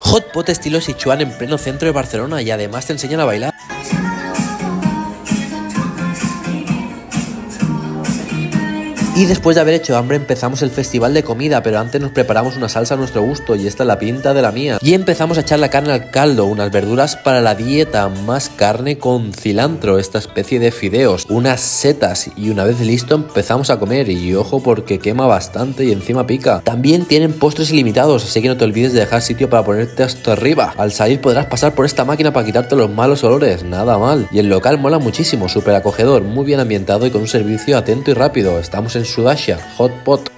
Hot pot estilo Sichuan en pleno centro de Barcelona y además te enseñan a bailar. Y después de haber hecho hambre empezamos el festival de comida, pero antes nos preparamos una salsa a nuestro gusto y esta es la pinta de la mía. Y empezamos a echar la carne al caldo, unas verduras para la dieta, más carne con cilantro, esta especie de fideos, unas setas y una vez listo empezamos a comer y ojo porque quema bastante y encima pica. También tienen postres ilimitados, así que no te olvides de dejar sitio para ponerte hasta arriba. Al salir podrás pasar por esta máquina para quitarte los malos olores, nada mal. Y el local mola muchísimo, súper acogedor, muy bien ambientado y con un servicio atento y rápido. Estamos en Sudasha, Hot Pot.